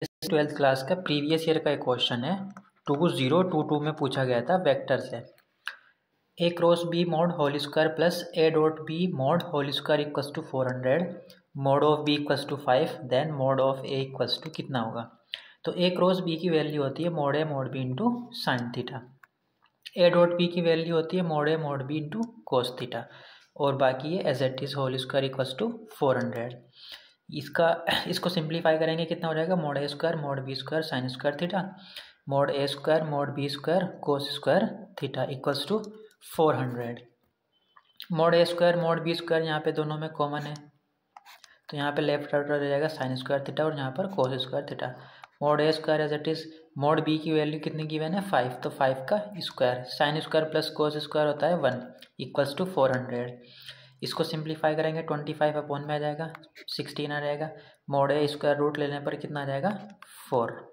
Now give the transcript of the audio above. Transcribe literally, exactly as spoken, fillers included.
Twelfth class का previous year का एक क्वेश्चन है, टू जीरो टू टू में पूछा गया था वेक्टर से। A cross B mod whole square plus A dot B mod whole square equals to four hundred, mod of B equals to five, then mod of A equals to कितना होगा। तो A cross B की value होती है mod A mod B into sine theta, A dot B की value होती है mod A mod B into cos theta, और बाकी है as it is whole square equals to four hundred. इसका इसको सिंप्लीफाई करेंगे कितना हो जाएगा, mod A square mod B square sine square theta, mod A square mod B square cos square theta equals to four hundred. Mod A square mod B square यहाँ पे दोनों में कॉमन है, तो यहाँ पे लेफ्ट राइट रह जाएगा साइन स्क्वायर थीटा और यहाँ पर cos square theta. Mod A square as it is, mod B की वैल्यू कितनी गिवन है फाइव, तो फाइव का square, sine square plus cos square होता है one equals to four hundred. इसको सिंप्लीफाई करेंगे ट्वेंटी फाइव अपॉन में आ जाएगा सिक्सटीन आ जाएगा, मॉड ए स्क्वायर रूट लेने पर कितना आ जाएगा फोर।